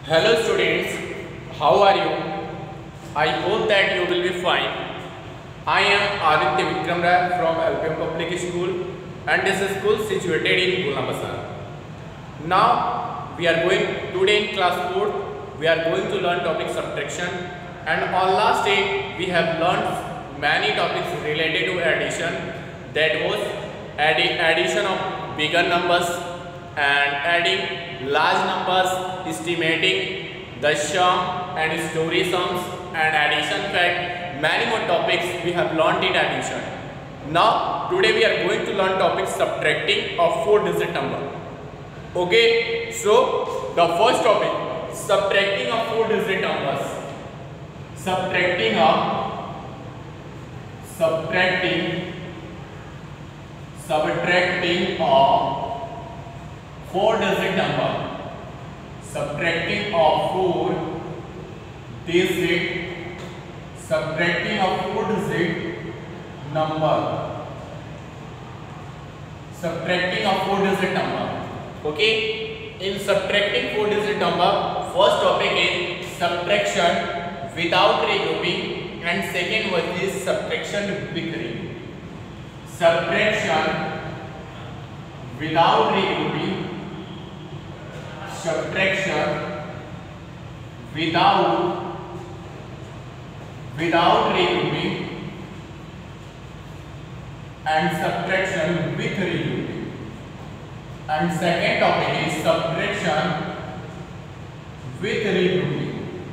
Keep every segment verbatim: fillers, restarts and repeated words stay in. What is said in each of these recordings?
Hello students, how are you? I hope that you will be fine. I am Aditya Vikram Rai from L P M Public School and this is school situated in Gulna Bazar. Now we are going today in class four. We are going to learn topic subtraction, and on last day we have learned many topics related to addition, that was addi addition of bigger numbers and adding large numbers, estimating the sum and story sums and addition fact. Many more topics we have learned in addition. Now today we are going to learn topic subtracting of four digit number. Okay, so the first topic, subtracting of four digit numbers. Subtracting of subtracting subtracting of four digit number. Subtracting of four digit subtracting of four digit number. Subtracting of four digit number. Okay, in subtracting four digit number, first topic is subtraction without regrouping and second one is subtraction with regrouping. Subtraction without regrouping, subtraction without without regrouping and subtraction with regrouping. And second topic is subtraction with regrouping.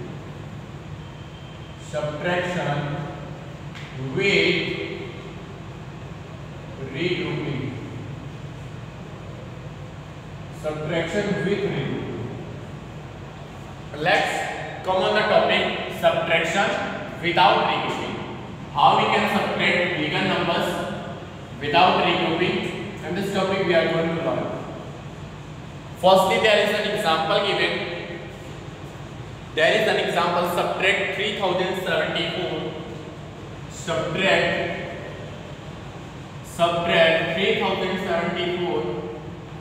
Subtraction with regrouping. Subtraction with regrouping. Let's come on the topic subtraction without regrouping. How we can subtract bigger numbers without regrouping, and this topic we are going to learn. Firstly, there is an example given. There is an example, subtract three thousand seventy-four. Subtract subtract three thousand seventy-four.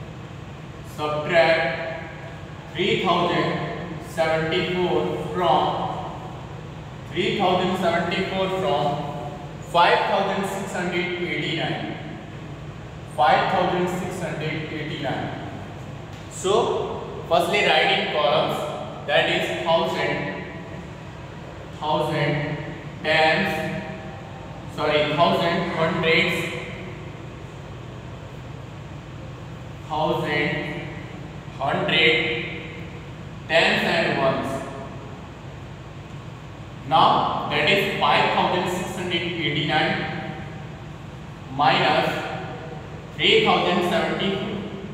Subtract three thousand seventy-four from three thousand seventy-four from five thousand six hundred eighty-nine. five thousand six hundred eighty-nine. So, firstly write in columns, that is thousand, thousand, tens, sorry, thousand, hundreds, thousand, hundred, tens and ones. Now that is five thousand six hundred eighty-nine minus three thousand seventy-four.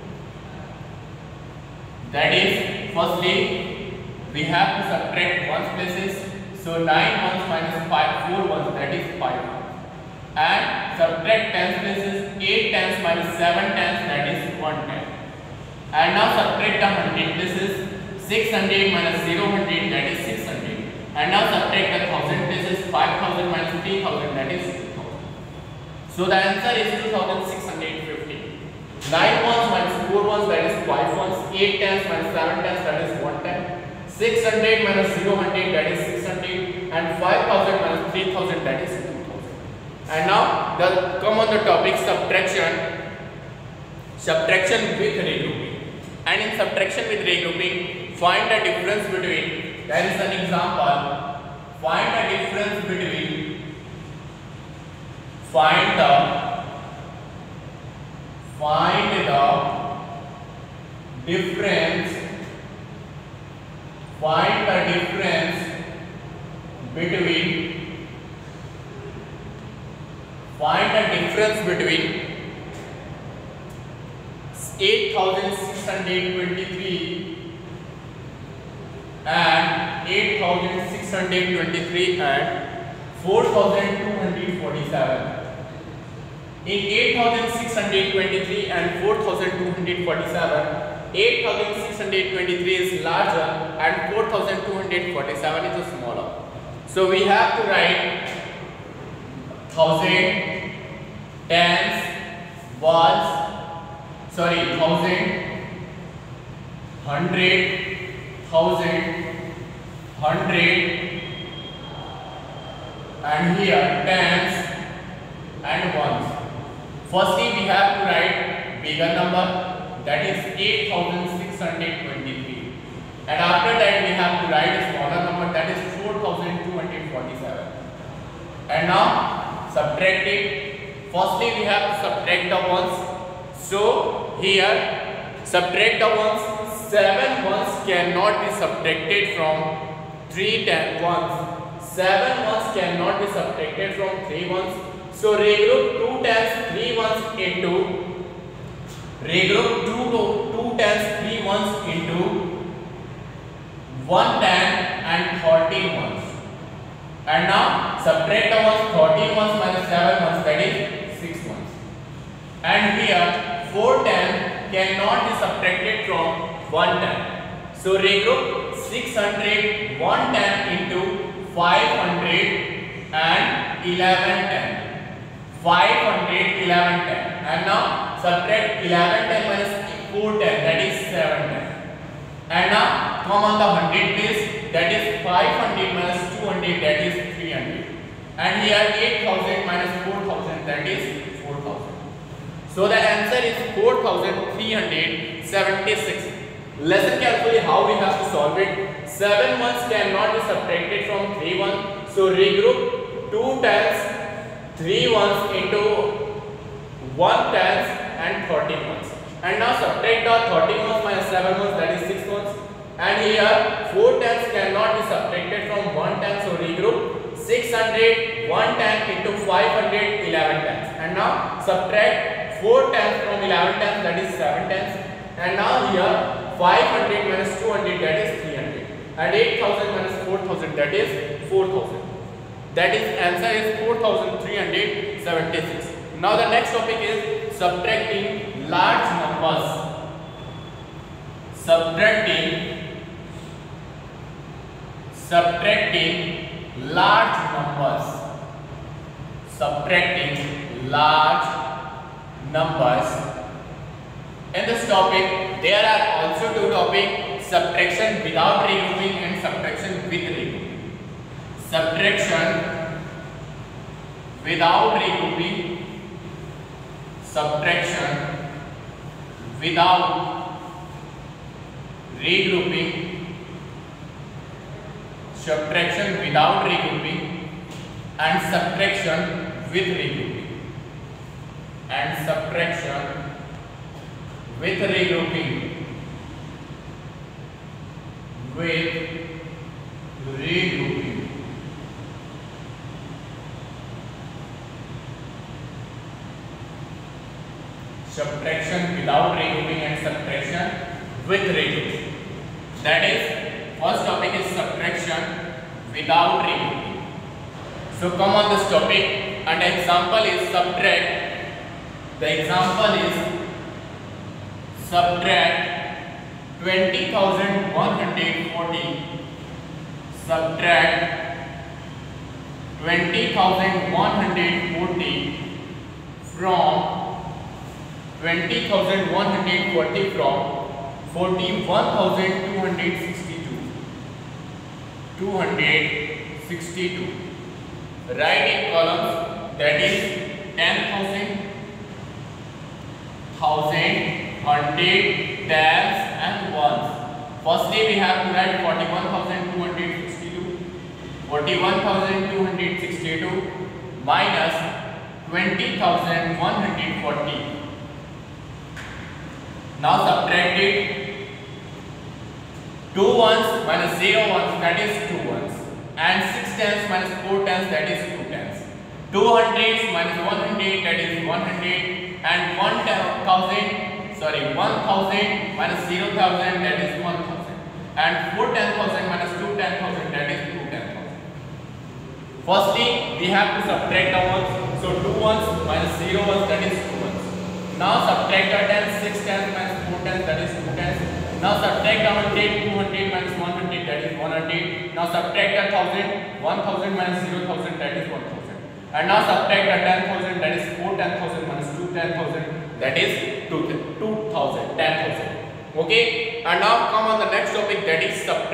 That is, firstly we have to subtract ones places, so nine ones minus five, four ones, that is five, and subtract tens places, eight tens minus seven tens, that is one ten. And now subtract the hundred places, six hundred minus zero hundred, that is six hundred. And now subtract the thousand places, five thousand minus three thousand, that is two thousand. So the answer is two thousand six hundred fifty. nine ones minus four ones, that is five ones. eight tens minus seven tens, that is one ten. six hundred minus zero hundred, that is six hundred. And five thousand minus three thousand, that is two thousand. And now the come on the topic subtraction. Subtraction with regrouping. And in subtraction with regrouping, find the difference between, there is an example, find the difference between, find the, find the difference, find the difference between, find the difference between eight thousand six hundred twenty-three and eight thousand six hundred twenty-three and four thousand two hundred forty-seven. In eight thousand six hundred twenty-three and four thousand two hundred forty-seven, eight thousand six hundred twenty-three is larger and four thousand two hundred forty-seven is smaller. So we have to write thousand, tens, ones, sorry, thousand, hundred, thousand, hundred, and here tens and ones. Firstly, we have to write bigger number, that is eight thousand six hundred twenty-three, and after that we have to write a smaller number, that is four thousand two hundred forty-seven. And now subtract it. Firstly, we have to subtract the ones. So here subtract the ones. Seven ones cannot be subtracted from three ten ones. Seven ones cannot be subtracted from three ones. So regroup two tens, three ones into regroup two two tens, three ones into one ten and thirteen ones. And now subtract the ones. thirteen ones minus seven ones, that is six ones. And here four ten cannot be subtracted from one ten. So regroup six hundred, one ten into five hundred and eleven ten. five hundred, eleven ten. And now subtract eleven ten minus four ten, that is seven ten. And now come on the hundred place, that is five hundred minus two hundred, that is three hundred. And here eight thousand minus four thousand, that is four thousand. So the answer is four thousand three hundred seventy-six. Listen carefully how we have to solve it. seven ones cannot be subtracted from three ones. So regroup two tens, three ones into one tens and thirteen ones. And now subtract the thirteen ones minus seven ones, that is six ones. And here four tens cannot be subtracted from one ten. So regroup six hundred, one ten into five hundred, eleven tens. And now subtract four tens from eleven tens, that is seven tens. And now here five hundred minus two hundred, that is three hundred. And eight thousand minus four thousand, that is four thousand. That is answer is four thousand three hundred seventy-six. Now the next topic is subtracting large numbers. Subtracting subtracting large numbers. Subtracting large numbers. In this topic, there are also two topics: subtraction without regrouping and subtraction with regrouping. Subtraction without regrouping, subtraction without regrouping, subtraction without regrouping, and subtraction with regrouping, and subtraction with regrouping, with regrouping. Subtraction without regrouping and subtraction with regrouping. That is, first topic is subtraction without regrouping. So come on this topic, and the example is subtract. The example is subtract twenty thousand one hundred forty. Subtract twenty thousand one hundred forty from twenty thousand one hundred forty from forty-one thousand two hundred sixty-two. two hundred sixty-two. Write in columns, that is ten thousand, thousand, hundred, tens and ones. Firstly, we have to write forty-one thousand two hundred sixty-two. forty-one thousand two hundred sixty-two minus twenty thousand one hundred forty. Now subtract it. two ones minus zero ones, that is two ones. And six tens minus four tens, that is two tens. two hundreds minus one hundred, that is one hundred. And one thousand, sorry, one thousand minus zero thousand, that is one thousand. And four ten thousand minus two ten thousand, that is two ten thousand. Firstly, we have to subtract the ones. So two ones minus zero ones, that is two ones. Now subtract the tens, six tens minus four tens, that is two tens. Now subtract the one hundred, two hundred minus one hundred, that is one hundred. Now subtract the one thousand, one thousand minus zero thousand, that is one thousand. And now subtract the ten thousand, that is four ten thousand minus two ten thousand, that is two thousand, ten thousand. Okay? And now come on the next topic, that is subtract.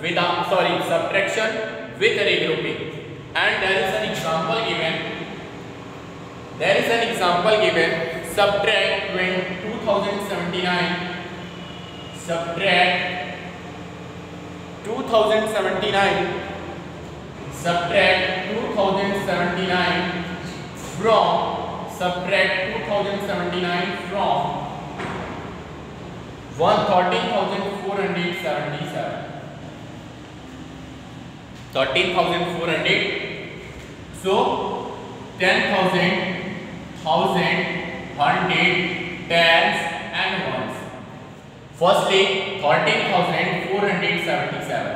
without, sorry, subtraction with regrouping. And there is an example given. There is an example given. Subtract two thousand seventy-nine. Subtract two thousand seventy-nine. Subtract two thousand seventy-nine from. Subtract two thousand seventy-nine from one thirteen thousand four hundred seventy-seven. thirteen thousand four hundred. So ten thousand, thousand, hundred, tens and ones. Firstly, thirteen thousand four hundred seventy-seven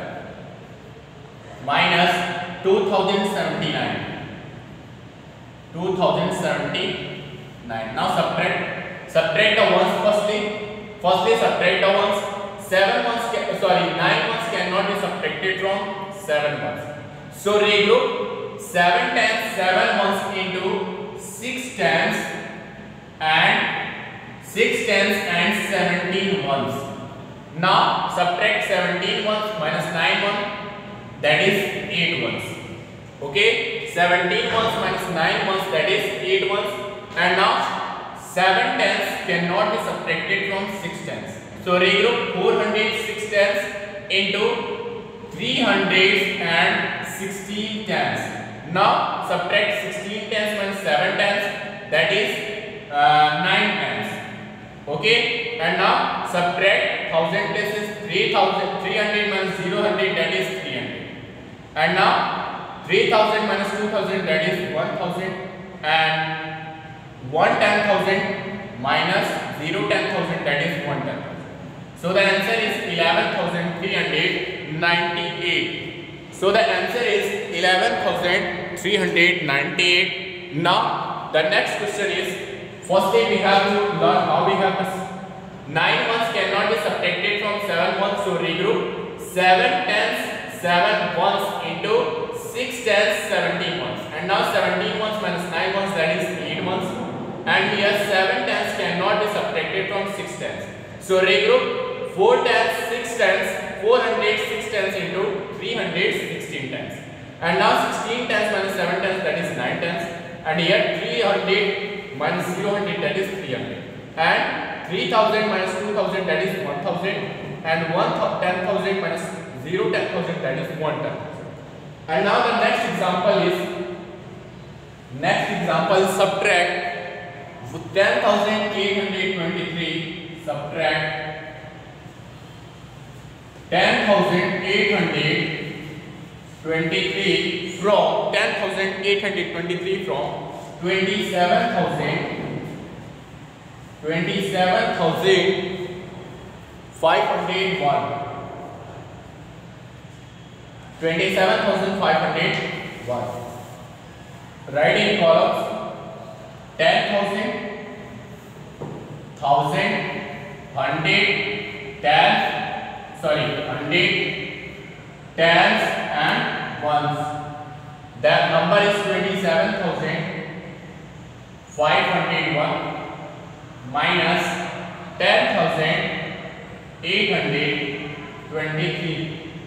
minus two thousand seventy-nine. two thousand seventy-nine. Now subtract. Subtract the ones firstly. Firstly subtract the ones. seven ones, sorry, nine ones cannot be subtracted from seven ones. So regroup seven tens, seven ones into six tens and six tens and seventeen ones. Now subtract seventeen ones minus nine ones, that is eight ones. Okay, seventeen ones minus nine ones, that is eight ones. And now seven tens cannot be subtracted from six tens. So regroup four hundred six tens into three hundred sixteen tens. Now subtract sixteen tens minus seven tens, that is uh, nine tens. Okay, and now subtract one thousand places three thousand, three hundred minus zero hundred, that is three hundred. And now three thousand minus two thousand, that is one thousand, and one ten thousand minus zero ten thousand, that is one ten thousand. So the answer is eleven thousand three hundred ninety-eight. So the answer is eleven thousand three hundred ninety-eight. Now the next question is, firstly we have to learn how we have this. nine ones cannot be subtracted from seven ones, so regroup seven tens, seven ones into six tens, seventeen ones. And now seventeen ones minus nine ones, that is eight ones. And here seven tens cannot be subtracted from six tens. So regroup four tens, six tens, four hundred six tens into three hundred sixteen tens. And now sixteen tens minus seven tens, that is nine tens. And here three hundred minus zero hundred, that is three hundred. And three thousand minus two thousand, that is one thousand. And ten thousand minus zero ten thousand, that is one ten thousand. And now the next example is, next example subtract ten thousand eight hundred twenty-three, subtract ten thousand eight hundred twenty-three from ten thousand eight hundred twenty-three from twenty-seven thousand twenty-seven thousand five hundred one. twenty-seven thousand five hundred one. Write in columns ten thousand, thousand, hundred, ten, sorry, hundred, tens and ones. That number is twenty-seven thousand five hundred one minus ten thousand eight hundred twenty-three.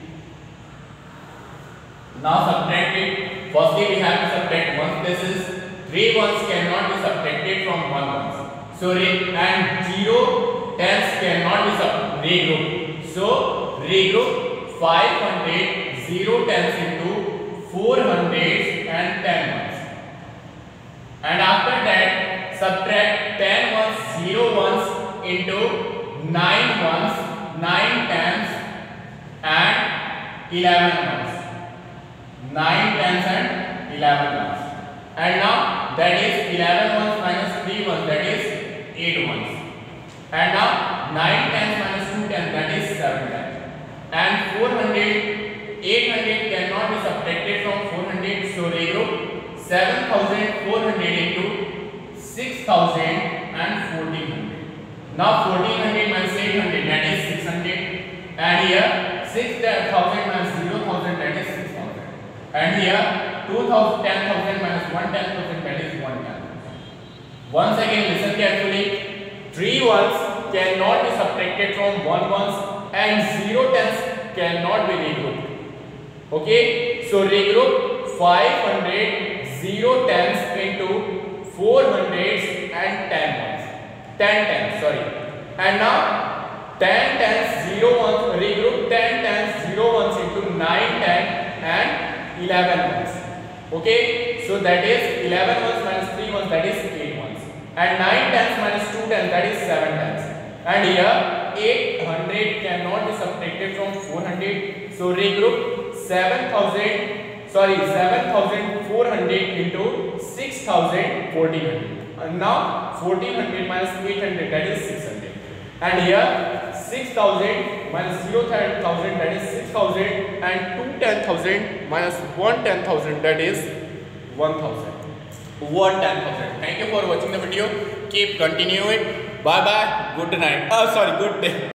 Now subtract it. Firstly we have to subtract one places. Three ones cannot be subtracted from one ones. So and zero tens cannot be subtracted. Regroup. So regroup five hundred zero tens into four hundred and ten ones. And after that subtract ten ones, zero ones into nine ones, nine tens and eleven ones. nine tens and eleven ones. And now that is eleven ones minus three ones, that is eight ones. And now nine tens minus two tens, that is seven tens. And four hundred, eight hundred cannot be subtracted from four hundred, so regroup seven thousand four hundred into six thousand and fourteen hundred. Now fourteen hundred minus eight hundred, that is six hundred. And here six thousand minus zero thousand, that is six thousand. And here two thousand, ten thousand minus one ten thousand, that is one ten thousand. Once again listen carefully. Three ones cannot be subtracted from one ones and zero tens cannot be regrouped. Okay, so regroup five hundred, zero tens into four hundreds and ten ones. ten tens, sorry. And now ten tens, zero ones, regroup ten tens, zero ones into nine, ten and eleven ones. Okay, so that is eleven ones minus three ones, that is eight ones. And nine tens minus two tens, that is seven tens. And here eight hundred cannot be subtracted from four hundred. So regroup seven thousand, sorry, seven thousand four hundred into six thousand fourteen hundred. And now fourteen hundred minus eight hundred, that is six hundred. And here six thousand minus zero thousand, that is six thousand, and two ten thousand minus one ten thousand, that is one thousand. one ten thousand. Thank you for watching the video. Keep continue it. Bye bye. Good night. Oh, sorry. Good day.